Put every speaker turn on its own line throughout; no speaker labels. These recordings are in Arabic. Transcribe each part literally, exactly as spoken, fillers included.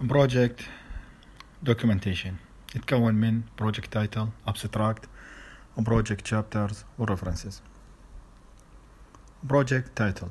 project documentation يتكون من project title, abstract, project chapters و references. project title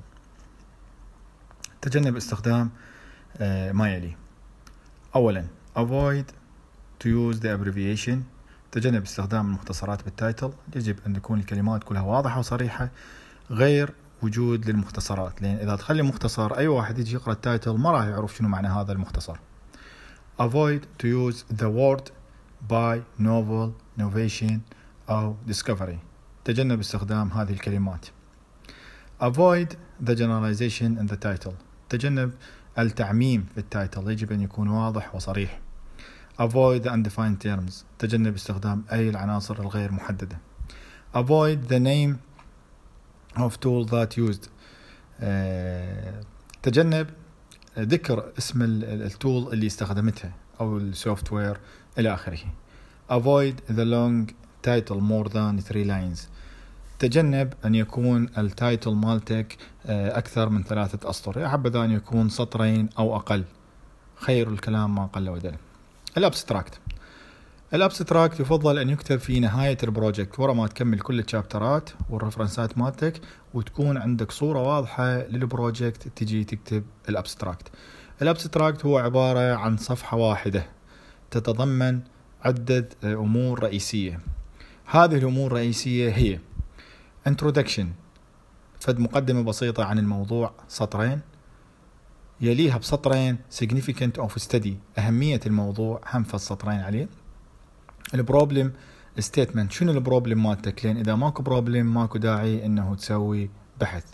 تجنب استخدام ما يلي. أولا avoid to use the abbreviation تجنب استخدام المختصرات بالتايتل. يجب أن تكون الكلمات كلها واضحة وصريحة غير وجود للمختصرات، لأن إذا تخلي مختصر أي واحد يجي يقرأ التايتل ما راح يعرف شنو معنى هذا المختصر. avoid to use the word by, novel, novation أو discovery تجنب استخدام هذه الكلمات. avoid the generalization in the title تجنب التعميم في التايتل، يجب أن يكون واضح وصريح. avoid the undefined terms تجنب استخدام أي العناصر الغير محددة. avoid the name of tool that used uh, تجنب ذكر اسم التول اللي استخدمتها أو السوفت وير إلى آخره. avoid the long title more than three lines تجنب أن يكون التايتل مالتك أكثر من ثلاثة أسطر، يا حبذا أن يكون سطرين أو أقل، خير الكلام ما قل ودل. الابستراكت الابستراكت يفضل أن يكتب في نهاية البروجكت ورا ما تكمل كل الشابترات والرفرنسات مالتك، وتكون عندك صورة واضحة للبروجكت تجي تكتب الابستراكت. الابستراكت هو عبارة عن صفحة واحدة تتضمن عدة أمور رئيسية. هذه الأمور الرئيسية هي introduction فد مقدمة بسيطة عن الموضوع سطرين، يليها بسطرين significant of study أهمية الموضوع هم فد سطرين عليه. البروبلم statement شنو البروبلم مالتك، لأن إذا ماكو بروبلم ماكو داعي إنه تسوي بحث.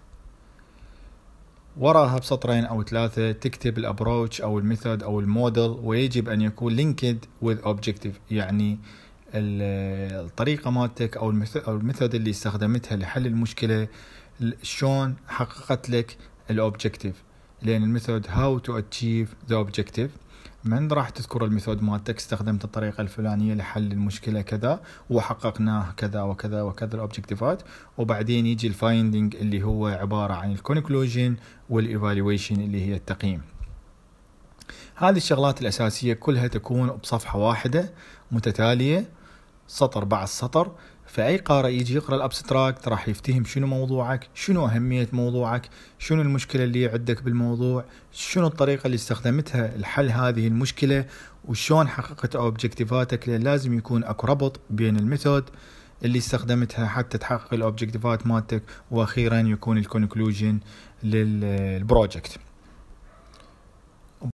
وراها بسطرين أو ثلاثة تكتب الابروتش أو الميثود أو الموديل، ويجب أن يكون linked with objective يعني الطريقة مالتك أو الميثود اللي استخدمتها لحل المشكلة شلون حققت لك الأوبجكتيف، لأن الميثود how to achieve the objective من راح تذكر الميثود مالتك استخدمت الطريقة الفلانية لحل المشكلة كذا وحققناه كذا وكذا وكذا الأوبجكتيفات، وبعدين يجي الفايندينج اللي هو عبارة عن الكونكلوجين والإيفالويشن اللي هي التقييم. هذه الشغلات الأساسية كلها تكون بصفحة واحدة متتالية سطر بعد سطر، فأي قارئ يجي يقرأ الابستراكت راح يفتهم شنو موضوعك، شنو أهمية موضوعك، شنو المشكلة اللي عندك بالموضوع، شنو الطريقة اللي استخدمتها لحل هذه المشكلة، وشون حققت أوبجكتيفاتك، لأن لازم يكون أكو ربط بين الميثود اللي استخدمتها حتى تحقق الأوبجكتيفات مالتك، وأخيرا يكون الكونكلوجين للبروجكت.